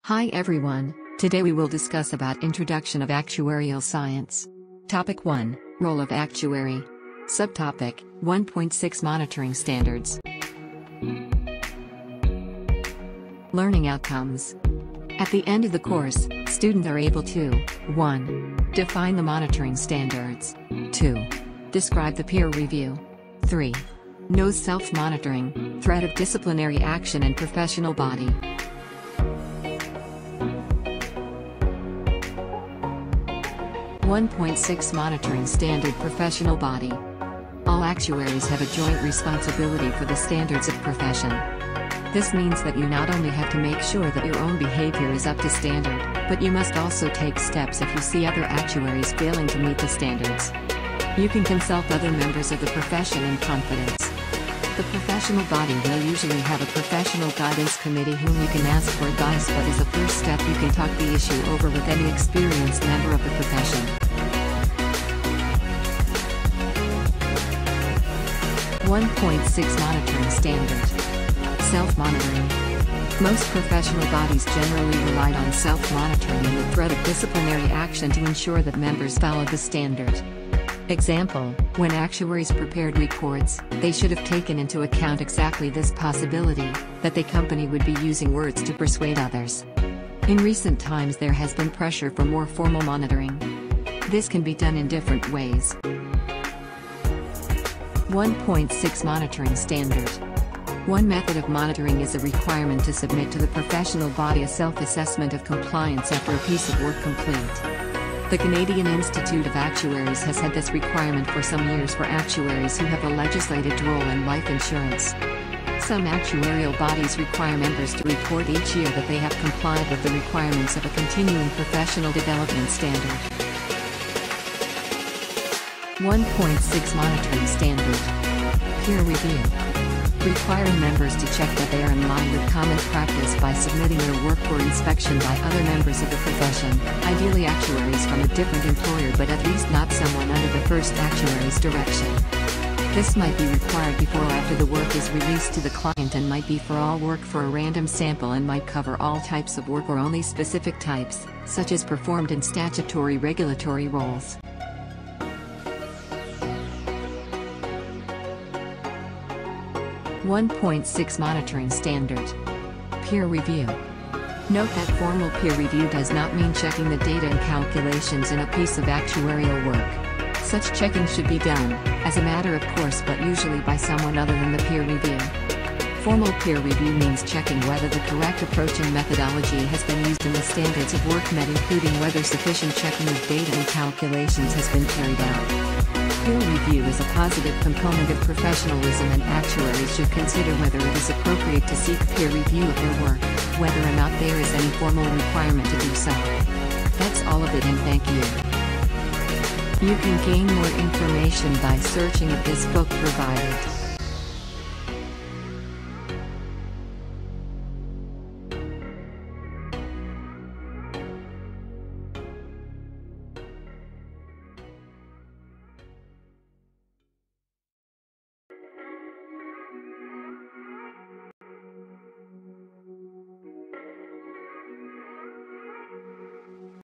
Hi everyone, today we will discuss about Introduction of Actuarial Science. Topic 1, Role of Actuary. Subtopic, 1.6 Monitoring Standards. Learning Outcomes. At the end of the course, students are able to 1. Define the monitoring standards. 2. Describe the peer review. 3. Know self-monitoring, threat of disciplinary action and professional body. 1.6 Monitoring Standard Professional Body. All actuaries have a joint responsibility for the standards of profession. This means that you not only have to make sure that your own behavior is up to standard, but you must also take steps if you see other actuaries failing to meet the standards. You can consult other members of the profession in confidence. The professional body will usually have a professional guidance committee whom you can ask for advice. What is the first step? You can talk the issue over with any experienced member of the profession. 1.6 Monitoring Standard. Self-monitoring. Most professional bodies generally relied on self-monitoring and the threat of disciplinary action to ensure that members follow the standard. Example, when actuaries prepared reports, they should have taken into account exactly this possibility, that the company would be using words to persuade others. In recent times there has been pressure for more formal monitoring. This can be done in different ways. 1.6 Monitoring Standard. One method of monitoring is a requirement to submit to the professional body a self-assessment of compliance after a piece of work complete. The Canadian Institute of Actuaries has had this requirement for some years for actuaries who have a legislated role in life insurance. Some actuarial bodies require members to report each year that they have complied with the requirements of a continuing professional development standard. 1.6 Monitoring Standard. Peer review. Requiring members to check that they are in line with common practice by submitting their work for inspection by other members of the profession, ideally actuaries from a different employer but at least not someone under the first actuary's direction. This might be required before or after the work is released to the client and might be for all work for a random sample and might cover all types of work or only specific types, such as performed in statutory regulatory roles. 1.6 Monitoring Standard. Peer review. Note that formal peer review does not mean checking the data and calculations in a piece of actuarial work. Such checking should be done, as a matter of course but usually by someone other than the peer review. Formal peer review means checking whether the correct approach and methodology has been used and the standards of work met, including whether sufficient checking of data and calculations has been carried out. Peer review is a positive component of professionalism and actuaries should consider whether it is appropriate to seek peer review of their work, whether or not there is any formal requirement to do so. That's all of it and thank you. You can gain more information by searching of this book provided.